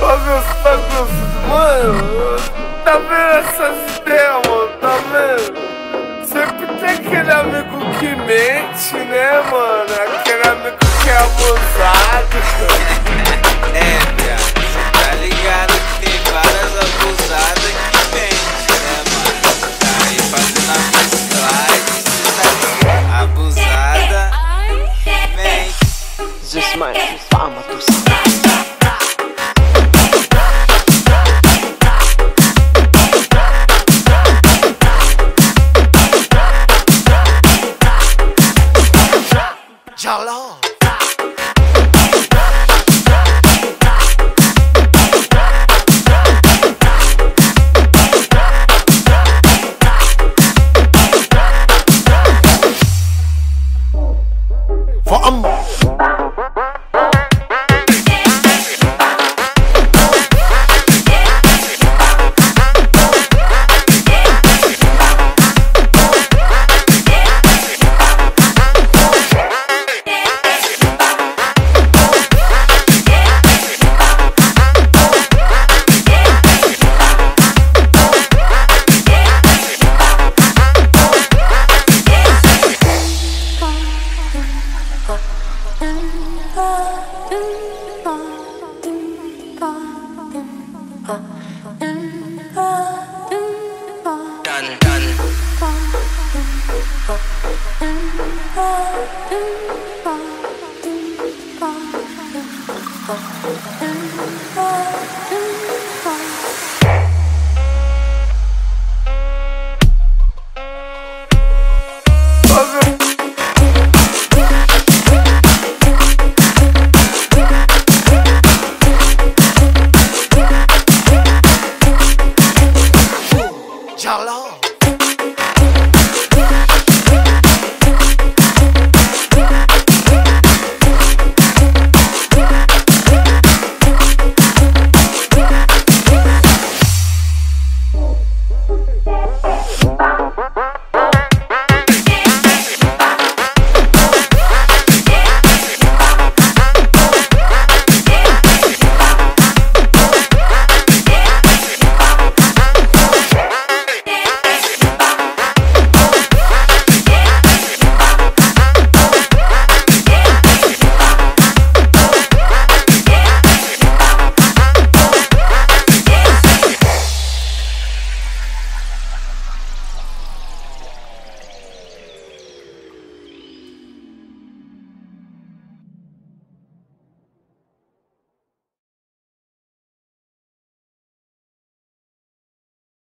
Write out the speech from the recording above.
Porra, meus bagulhos, mano, tá vendo essas ideias, mano, tá vendo? Sempre tem aquele amigo que mente, né, mano? Aquele amigo que é abusado. É, viado, cê tá ligado que tem várias abusadas que mente, né, mano? Tá aí fazendo a slide, cê tá ligado? Abusada, mente. Just my fama, tu sabe. Jalo. For Mm-hmm.